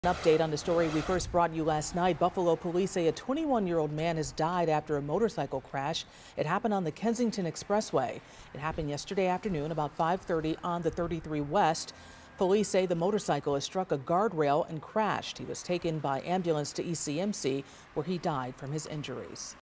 An update on the story we first brought you last night. Buffalo police say a 21-year-old man has died after a motorcycle crash. It happened on the Kensington Expressway. It happened yesterday afternoon about 5:30 on the 33 West. Police say the motorcycle has struck a guardrail and crashed. He was taken by ambulance to ECMC, where he died from his injuries.